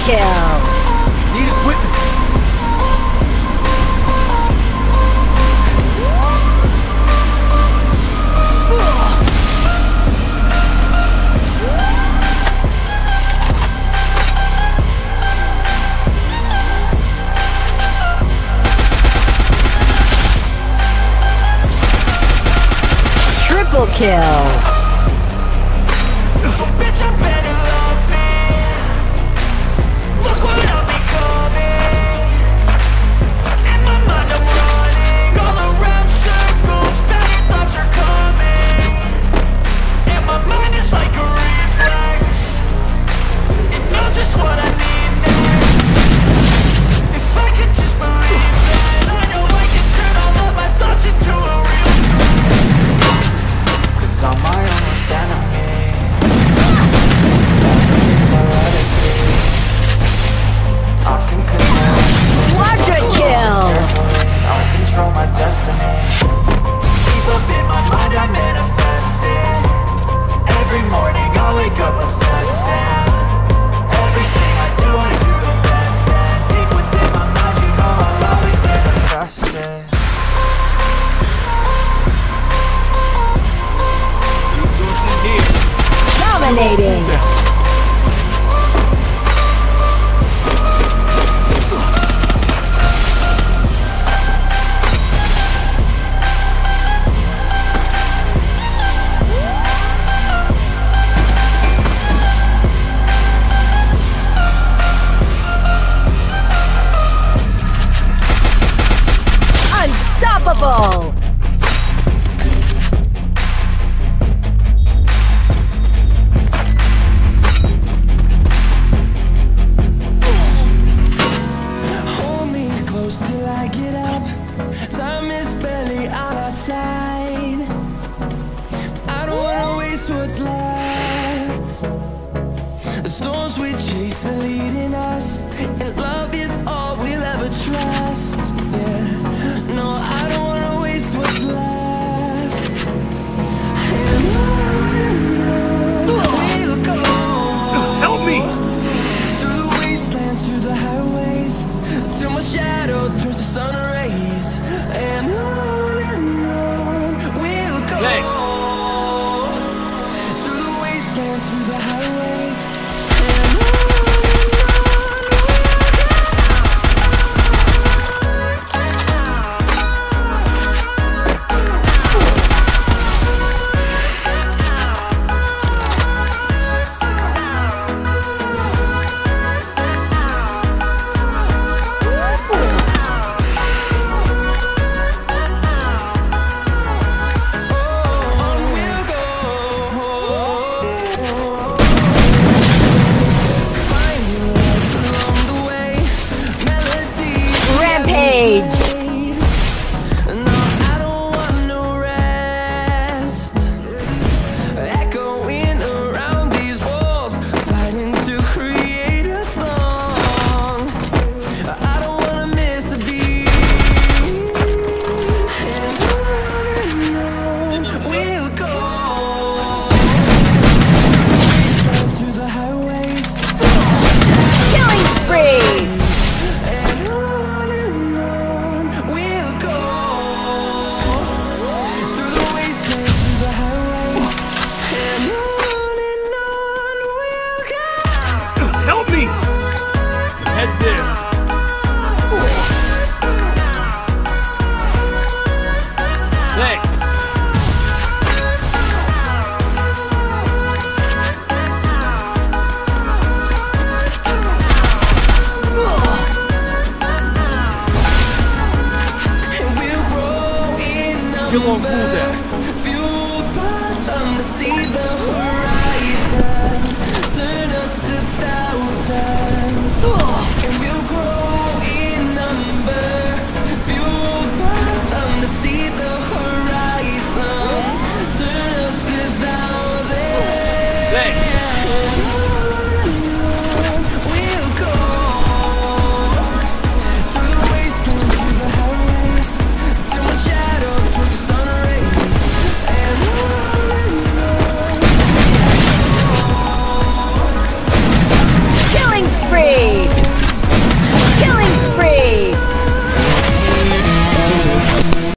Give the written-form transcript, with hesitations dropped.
kill. Need equipment. Triple kill. So bitch, I better love me. Look what I'm becoming. In my mind I'm running all around circles. Bad thoughts are coming, and my mind is like a reflex. It knows just what I need next. If I could just believe that, I know I can turn all of my thoughts into a real threat. 'Cause I'm my own worst enemy. Quadra kill. I'll control my destiny. Deep up in my mind I manifest it. Every morning I wake up obsessed, and everything I do the best. And deep within my mind, you know I'll always manifest it. Resources here. Dominating. Unstoppable. Hold me close till I get up. Time is barely on our side. I don't wanna waste what's left. The storms we chase are leading us, and love is all we'll ever trust. Yeah, no, I don't wanna waste what's left. And on we'll go. Help me! Through the wastelands, through the highways, till my shadow turns to sun rays. And on we'll go. Thanks. Through the wastelands, through the highways. Rampage. No, I don't want no rest. Echoing around these walls, fighting to create a song. I don't wanna miss a beat. And on we'll go. Through the highways. Killing spree. And on we'll go. Through the wastelands, through the highways. And on we'll go. Help me! Head there. Thanks. And we'll grow in You're on cooldown.